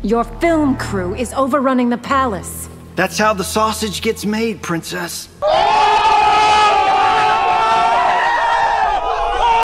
Your film crew is overrunning the palace. That's how the sausage gets made, Princess.